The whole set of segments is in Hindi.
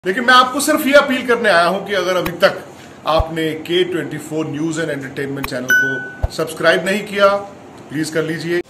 लेकिन मैं आपको सिर्फ ये अपील करने आया हूं कि अगर अभी तक आपने K24 news and entertainment channel को सब्सक्राइब नहीं किया तो प्लीज कर लीजिए।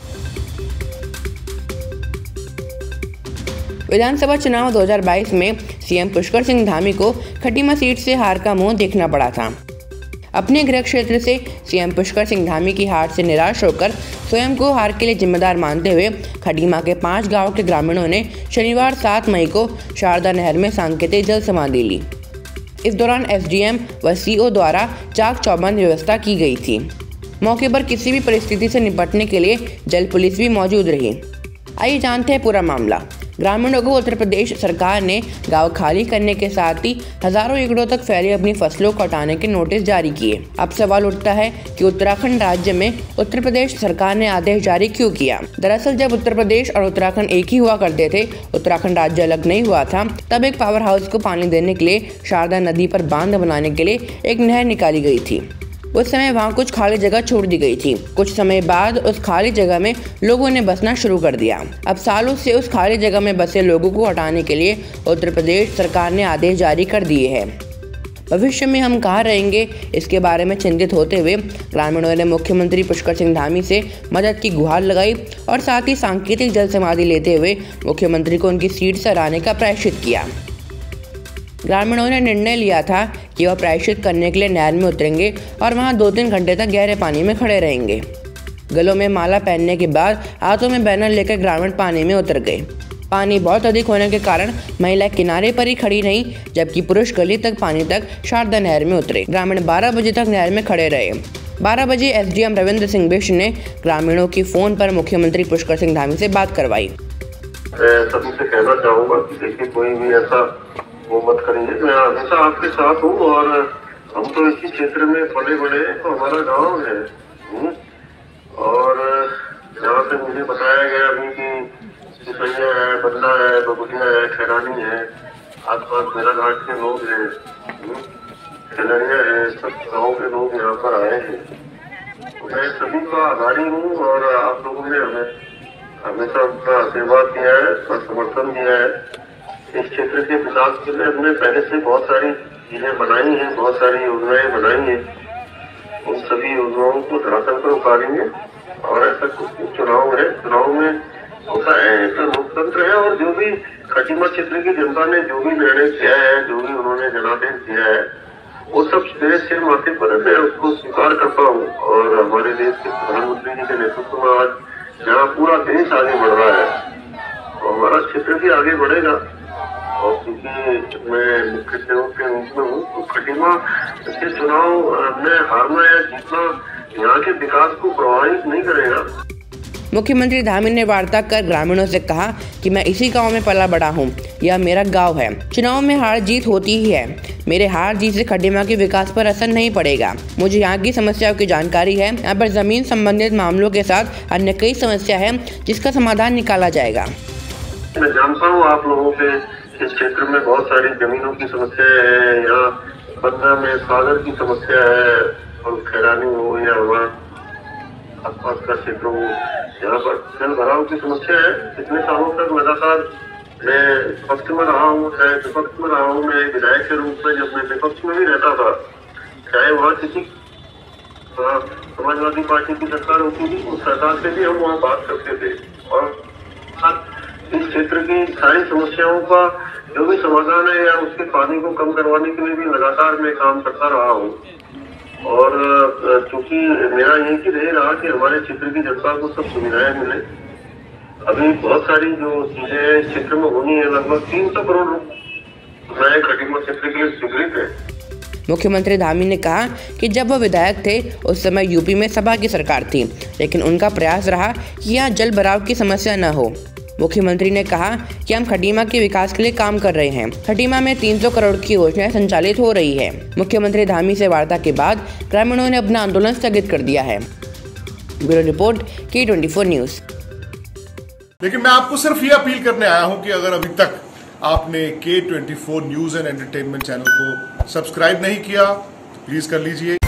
विधानसभा चुनाव 2022 में सीएम पुष्कर सिंह धामी को खटीमा सीट से हार का मुंह देखना पड़ा था। अपने गृह क्षेत्र से सीएम पुष्कर सिंह धामी की हार से निराश होकर स्वयं को हार के लिए जिम्मेदार मानते हुए खटीमा के 5 गांव के ग्रामीणों ने शनिवार 7 मई को शारदा नहर में सांकेतिक जल समाधि ली। इस दौरान एसडीएम व सीओ द्वारा चाक चौबंद व्यवस्था की गई थी। मौके पर किसी भी परिस्थिति से निपटने के लिए जल पुलिस भी मौजूद रही। आइए जानते हैं पूरा मामला। ग्रामीणों को उत्तर प्रदेश सरकार ने गांव खाली करने के साथ ही हजारों एकड़ों तक फैली अपनी फसलों को हटाने के नोटिस जारी किए। अब सवाल उठता है कि उत्तराखंड राज्य में उत्तर प्रदेश सरकार ने आदेश जारी क्यों किया। दरअसल जब उत्तर प्रदेश और उत्तराखंड एक ही हुआ करते थे, उत्तराखंड राज्य अलग नहीं हुआ था, तब एक पावर हाउस को पानी देने के लिए शारदा नदी पर बांध बनाने के लिए एक नहर निकाली गई थी। उस समय वहाँ कुछ खाली जगह छोड़ दी गई थी। कुछ समय बाद उस खाली जगह में लोगों ने बसना शुरू कर दिया। अब सालों से उस खाली जगह में बसे लोगों को हटाने के लिए उत्तर प्रदेश सरकार ने आदेश जारी कर दिए हैं। भविष्य में हम कहाँ रहेंगे, इसके बारे में चिंतित होते हुए ग्रामीणों ने मुख्यमंत्री पुष्कर सिंह धामी से मदद की गुहार लगाई और साथ ही सांकेतिक जल समाधि लेते हुए मुख्यमंत्री को उनकी सीट से हराने का प्रायश्चित किया। ग्रामीणों ने निर्णय लिया था कि वह प्रायश्चित करने के लिए नहर में उतरेंगे और वहां 2-3 घंटे तक गहरे पानी में खड़े रहेंगे। गलों में माला पहनने के बाद हाथों में बैनर लेकर ग्रामीण पानी में उतर गए। पानी बहुत अधिक होने के कारण महिला किनारे पर ही खड़ी रहीं, जबकि पुरुष गली तक पानी तक शारदा नहर में उतरे। ग्रामीण 12 बजे तक नहर में खड़े रहे। 12 बजे एसडीएम रविंद्र सिंह बिष्ट ने ग्रामीणों की फोन पर मुख्यमंत्री पुष्कर सिंह धामी से बात करवाई। सभी से कहना चाहूँगा कि देखिए कोई भी ऐसा वो मत करेंगे। मैं हमेशा आपके साथ हूँ और हम तो इसी क्षेत्र में पले बड़े हैं, तो हमारा गांव है। और यहाँ से मुझे बताया गया अभी कि सिसैया है, बंदा है, बबुलिया है, खैरानी है, आसपास मेरा घाट के लोग हैं, खिलरिया है, सब गाँव के लोग यहाँ पर आए हैं। मैं सभी का आभारी हूँ और आप लोगों ने हमें हमेशा उनका आशीर्वाद दिया है और समर्थन दिया है। इस क्षेत्र के विकास के लिए हमने पहले से बहुत सारी चीजें बनाई हैं, बहुत सारी योजनाएं बनाई हैं। उन सभी योजनाओं को धरातल पर उतारेंगे और ऐसा कुछ चुनाव है, चुनाव में होता है, तो लोकतंत्र है और जो भी खटीमा क्षेत्र की जनता ने जो भी निर्णय किया है, जो भी उन्होंने जनादेश दिया है, वो सब मेरे सिर माथे पर है, मैं उसको स्वीकार करता हूँ। और हमारे देश के प्रधानमंत्री जी के नेतृत्व में आज जहाँ पूरा देश आगे बढ़ रहा है और हमारा क्षेत्र भी आगे बढ़ेगा। और क्योंकि मैं मुख्य सेवक के रूप में हूँ, तो खटीमा के चुनाव में हारना या जीतना यहाँ के विकास को प्रभावित नहीं करेगा। मुख्यमंत्री धामी ने वार्ता कर ग्रामीणों से कहा कि मैं इसी गांव में पला बड़ा हूं, यह मेरा गांव है। चुनाव में हार जीत होती ही है। मेरे हार जीत से खटीमा के विकास पर असर नहीं पड़ेगा। मुझे यहाँ की समस्याओं की जानकारी है। यहाँ पर जमीन संबंधित मामलों के साथ अन्य कई समस्या है, जिसका समाधान निकाला जाएगा। मैं जानता हूँ आप लोगों के इस क्षेत्र में बहुत सारी जमीनों की समस्या है। यहाँ बंदा में सागर की समस्या है और खैरानी हो या हमारा आसपास का क्षेत्र हो, यहाँ पर जल भराव की समस्या है। कितने सालों तक लगातार मैं पक्ष में रहा हूँ, चाहे विपक्ष में रहा हूँ। मैं विधायक के रूप में जब मैं विपक्ष में भी रहता था, चाहे वहाँ किसी समाजवादी पार्टी की सरकार होती थी, उस सरकार से भी हम वहाँ बात करते थे और इस क्षेत्र की सारी समस्याओं का जो भी समाधान है या उसके पानी को कम करवाने के लिए भी लगातार मैं काम करता रहा हूँ। और चूंकि मेरा यही रहेगा कि हमारे क्षेत्र की जनता को सब सुविधाएं मिले। अभी बहुत सारी जो चीजें इस क्षेत्र में होनी है, लगभग 300 करोड़ रुपए खटीमा क्षेत्र के लिए स्वीकृत है। मुख्यमंत्री धामी ने कहा कि जब वह विधायक थे उस समय यूपी में सपा की सरकार थी, लेकिन उनका प्रयास रहा कि यहाँ जल भराव की समस्या न हो। मुख्यमंत्री ने कहा कि हम खटीमा के विकास के लिए काम कर रहे हैं। खटीमा में 300 करोड़ की योजनाएं संचालित हो रही है। मुख्यमंत्री धामी से वार्ता के बाद ग्रामीणों ने अपना आंदोलन स्थगित कर दिया है। Bureau report K24 news. लेकिन मैं आपको सिर्फ ये अपील करने आया हूं कि अगर अभी तक आपने K24 news and entertainment channel को सब्सक्राइब नहीं किया तो प्लीज कर लीजिए।